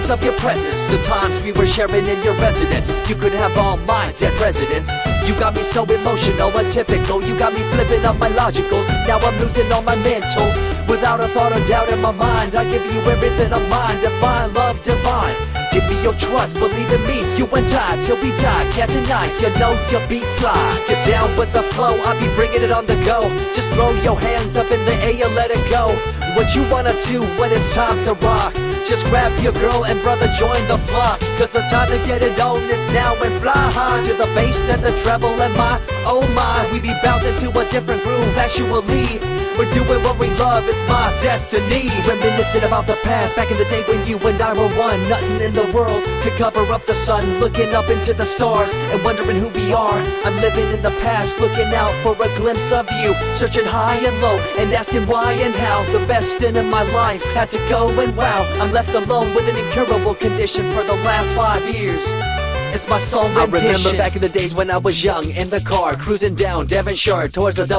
glimpse of your presence, the times we were sharing in your residence. You could have all my dead residents. You got me so emotional, untypical. You got me flipping up my logicals. Now I'm losing all my mentals. Without a thought or doubt in my mind, I give you everything of mine. Divine love, divine. Give me your trust, believe in me. You and I, till we die, can't deny. You know you be fly. Get down with the flow, I be bringing it on the go. Just throw your hands up in the air, let it go. What you wanna do when it's time to rock? Just grab your girl and brother, join the flock. Cause the time to get it on is now, and fly high to the bass and the treble and my, oh my. We be bouncing to a different groove, actually. We're doing what we love, it's my destiny. Reminiscing about the past, back in the day when you and I were one. Nothing in the world could cover up the sun. Looking up into the stars and wondering who we are. I'm living in the past, looking out for a glimpse of you. Searching high and low and asking why and how. The best thing in my life had to go, and wow, I'm left alone with an incurable condition for the last 5 years. It's my soul rendition. I remember back in the days when I was young, in the car, cruising down Devonshire towards the